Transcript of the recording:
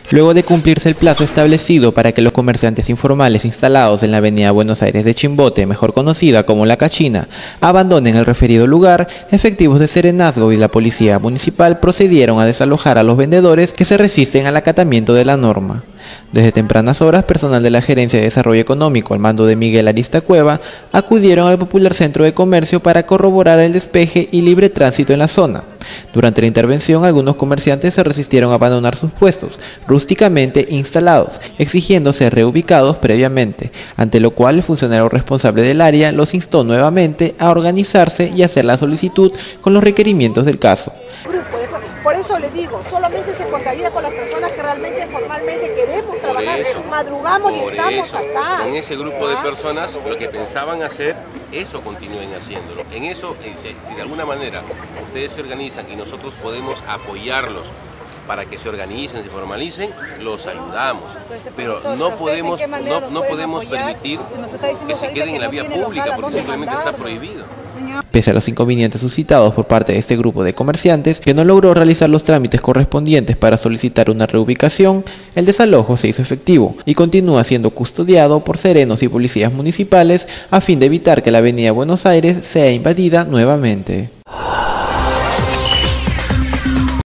Luego de cumplirse el plazo establecido para que los comerciantes informales instalados en la avenida Buenos Aires de Chimbote, mejor conocida como La Cachina, abandonen el referido lugar, efectivos de Serenazgo y la Policía Municipal procedieron a desalojar a los vendedores que se resisten al acatamiento de la norma. Desde tempranas horas, personal de la Gerencia de Desarrollo Económico, al mando de Miguel Arista Cueva, acudieron al popular centro de comercio para corroborar el despeje y libre tránsito en la zona. Durante la intervención, algunos comerciantes se resistieron a abandonar sus puestos, rústicamente instalados, exigiendo ser reubicados previamente, ante lo cual el funcionario responsable del área los instó nuevamente a organizarse y hacer la solicitud con los requerimientos del caso. Por eso les digo, solamente se contaría con las personas que realmente formalmente queremos trabajar, madrugamos y estamos acá. Con ese grupo de personas, lo que pensaban hacer, eso continúen haciéndolo. En eso, si de alguna manera ustedes se organizan y nosotros podemos apoyarlos para que se organicen, se formalicen, los ayudamos. Pero no podemos permitir que se queden en la vía pública porque simplemente está prohibido. Pese a los inconvenientes suscitados por parte de este grupo de comerciantes, que no logró realizar los trámites correspondientes para solicitar una reubicación, el desalojo se hizo efectivo y continúa siendo custodiado por serenos y policías municipales a fin de evitar que la avenida Buenos Aires sea invadida nuevamente.